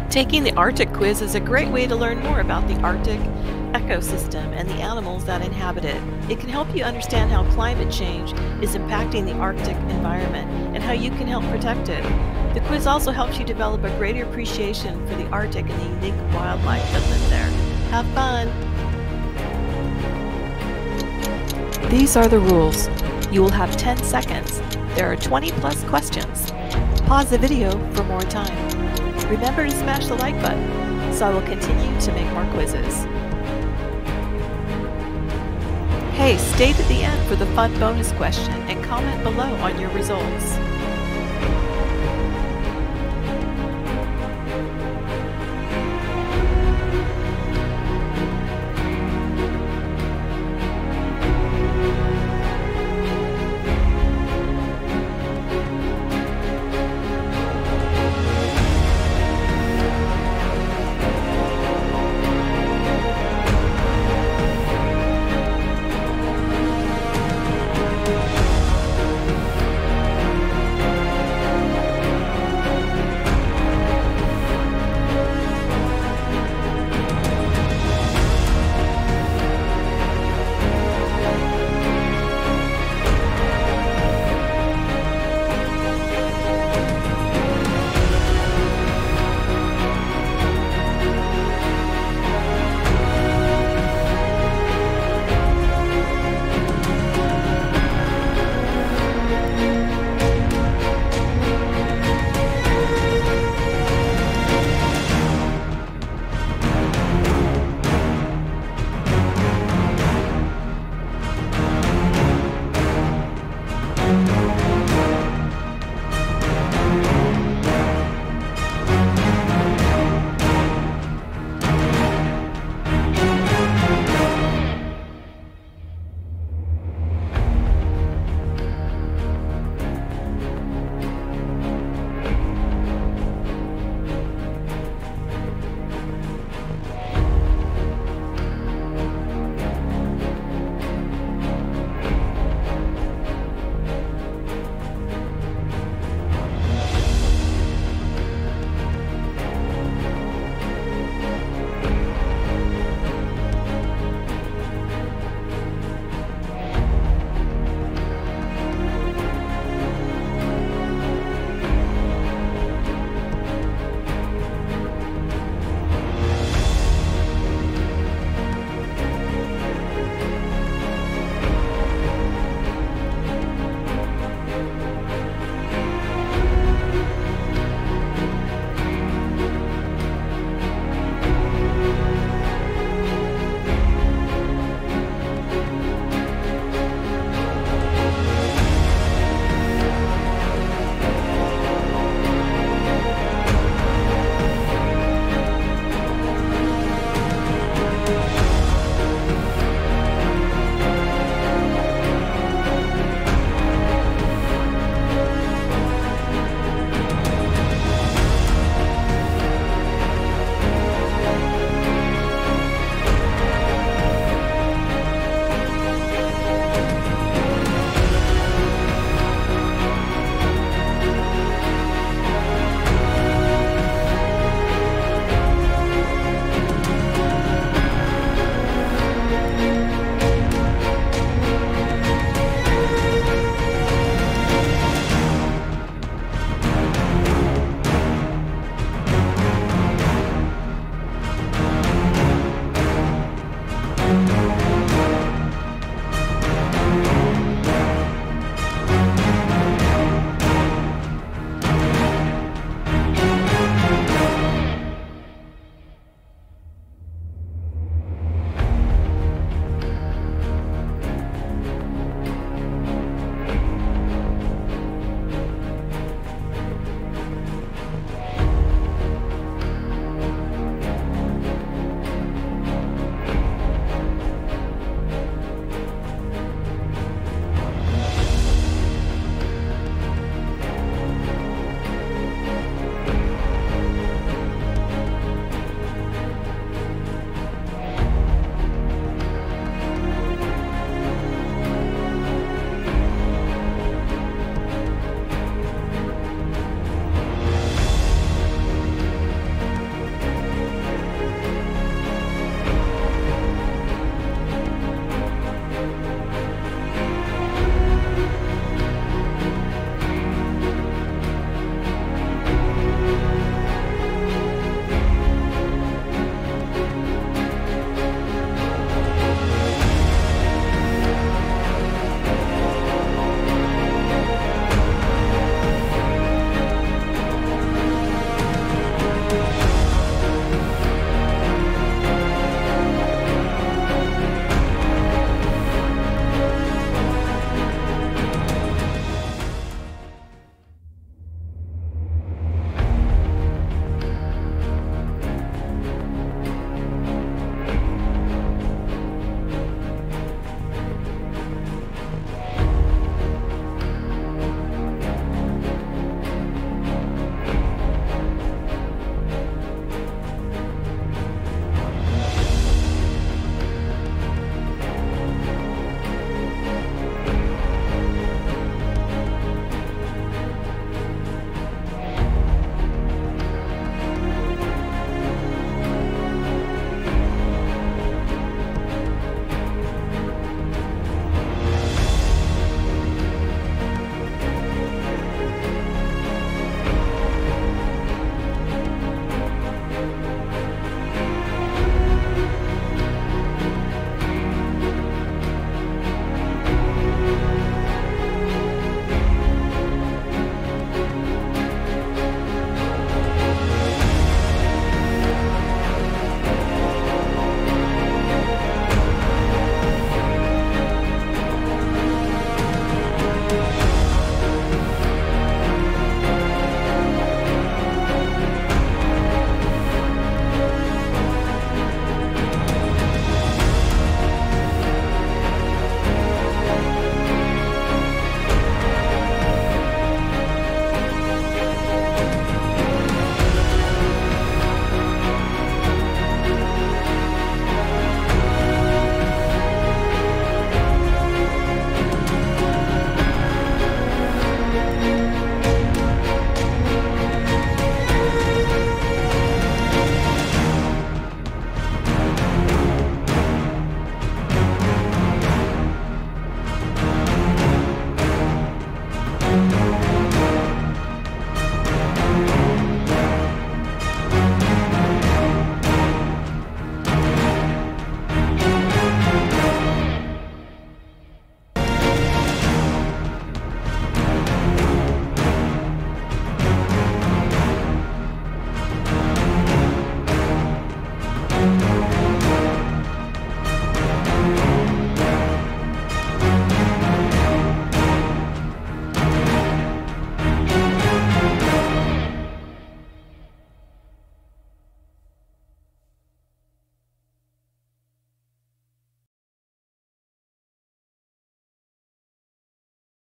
Taking the Arctic quiz is a great way to learn more about the Arctic ecosystem and the animals that inhabit it. It can help you understand how climate change is impacting the Arctic environment and how you can help protect it. The quiz also helps you develop a greater appreciation for the Arctic and the unique wildlife that live there. Have fun! These are the rules. You will have 10 seconds. There are 20 plus questions. Pause the video for more time. Remember to smash the like button, so I will continue to make more quizzes. Hey, stay to the end for the fun bonus question and comment below on your results.